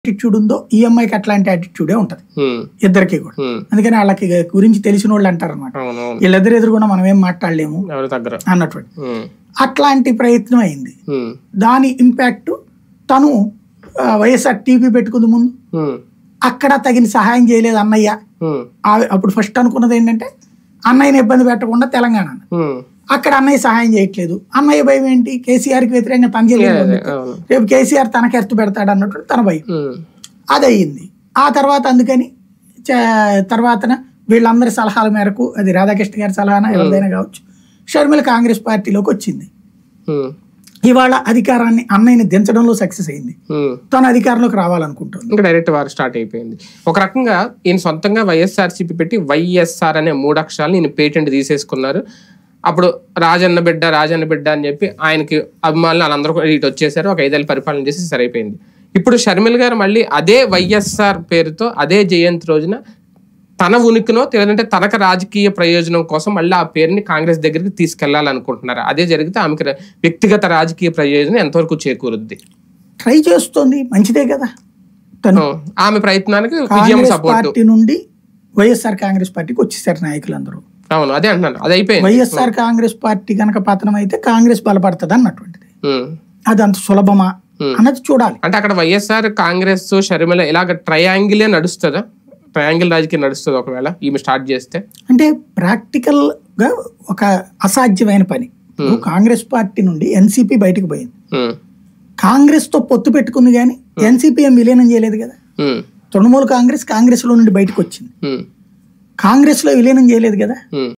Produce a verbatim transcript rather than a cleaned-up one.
Attitude ఉందో ఈఎంఐకి అట్లాంటి యాటిట్యూడే ఉంటది ఇద్దరికి కూడా. అందుకని వాళ్ళకి గురించి తెలిసిన వాళ్ళు అంటారు అనమాట, వీళ్ళిద్దరు ఎదురుకుండా మనం ఏం మాట్లాడలేము అన్నటువంటి అట్లాంటి ప్రయత్నం అయింది. దాని ఇంపాక్ట్ తను వైఎస్ఆర్ టీపీ పెట్టుకుంది ముందు, అక్కడ తగిన సహాయం చేయలేదు అన్నయ్య. అప్పుడు ఫస్ట్ అనుకున్నది ఏంటంటే అన్నయ్యని ఇబ్బంది పెట్టకుండా తెలంగాణ, అక్కడ అన్నయ్య సహాయం చేయట్లేదు. అన్నయ్య భయం ఏంటి, కేసీఆర్కి వ్యతిరేకంగా పనిచేయలేదు, రేపు కేసీఆర్ తనకి ఎత్తు పెడతాడు అన్నట్టు తన భయం. అది అయ్యింది. ఆ తర్వాత అందుకని తర్వాత వీళ్ళందరి సలహాల మేరకు, అది రాధాకృష్ణ గారి సలహాన ఎవరిదైనా కావచ్చు, షర్మిల కాంగ్రెస్ పార్టీలోకి వచ్చింది. ఇవాళ అధికారాన్ని అన్నయ్యని దించడంలో సక్సెస్ అయింది, తన అధికారంలోకి రావాలనుకుంటుంది. ఇంకా డైరెక్ట్ వారు స్టార్ట్ అయిపోయింది. ఒక రకంగా ఈయన సొంతంగా వైఎస్ఆర్సీపీ పెట్టి వైఎస్ఆర్ అనే మూడు అక్షరాలు ఈయన పేటెంట్ తీసేసుకున్నారు. అప్పుడు రాజన్న బిడ్డ రాజన్న బిడ్డ అని చెప్పి ఆయనకి అభిమానులు వాళ్ళందరూ ఇటు వచ్చేసారు, ఒక ఐదేళ్ళు పరిపాలన చేసి సరైపోయింది. ఇప్పుడు షర్మిల గారు మళ్ళీ అదే వైఎస్ఆర్ పేరుతో అదే జయంతి రోజున తన ఉనికినో లేదంటే తనకు రాజకీయ ప్రయోజనం కోసం మళ్ళీ ఆ పేరుని కాంగ్రెస్ దగ్గరికి తీసుకెళ్లాలనుకుంటున్నారు. అదే జరిగితే ఆమెకి వ్యక్తిగత రాజకీయ ప్రయోజనం ఎంతవరకు చేకూరుద్ది? ట్రై చేస్తుంది, మంచిదే కదా. తను ఆమె ప్రయత్నానికి విజయం సపోర్ట్ పార్టీ నుండి వైఎస్ఆర్ కాంగ్రెస్ పార్టీకి వచ్చేసారు నాయకులందరూ. అవును, అదే అంటున్నాను, అది అయిపోయింది. వైఎస్ఆర్ కాంగ్రెస్ పార్టీ కనుక పతనం అయితే కాంగ్రెస్ బలపడుతుంది అన్నటువంటిది. అది అంత సులభమా అన్నది చూడాలి. అంటే అక్కడ వైఎస్ఆర్ కాంగ్రెస్ షర్మిల ఇలాగ ట్రయాంగిలే నడుస్తుందా, ట్రయాంగిల్ రాజకీయం నడుస్తుంది ఒకవేళ ఈమె స్టార్ట్ చేస్తే? అంటే ప్రాక్టికల్ గా ఒక అసాధ్యమైన పని. కాంగ్రెస్ పార్టీ నుండి ఎన్సీపీ బయటకు పోయింది, కాంగ్రెస్ తో పొత్తు పెట్టుకుంది, కానీ ఎన్సీపీ ఏం విలీనం చేయలేదు కదా. తృణమూల్ కాంగ్రెస్ కాంగ్రెస్ లో నుండి బయటకు వచ్చింది, కాంగ్రెస్ లో విలీనం చేయలేదు కదా.